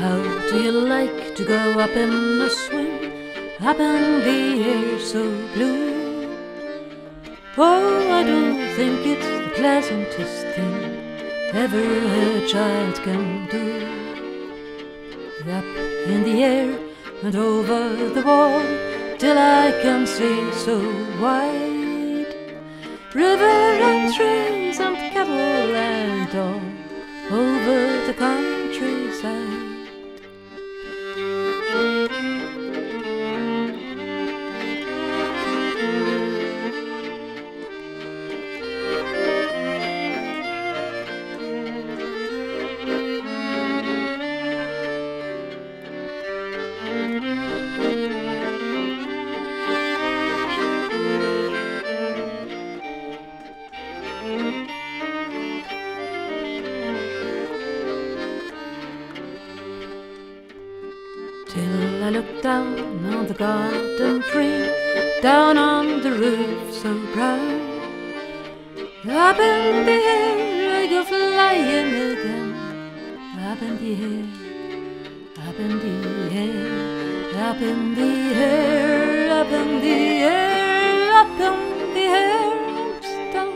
How do you like to go up in a swing, up in the air so blue? Oh, I don't think it's the pleasantest thing ever a child can do. Up in the air and over the wall, till I can see so wide. River and trees and cattle and all over the countryside. Till I look down on the garden tree, down on the roof so brown. Up in the air I go flying again. Up in the air, up in the air, up in the air, up in the air, up in the air and down.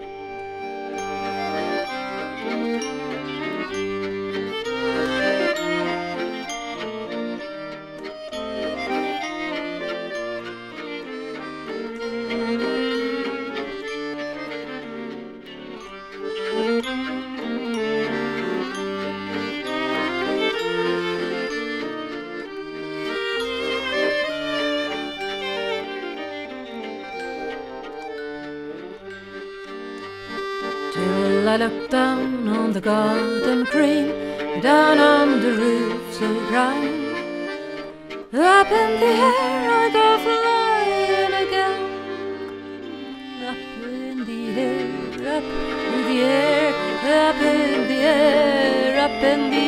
Till I look down on the garden green, down on the roof so brown. Up in the air I go flying again. Up in the air, up in the air, up in the air, up in the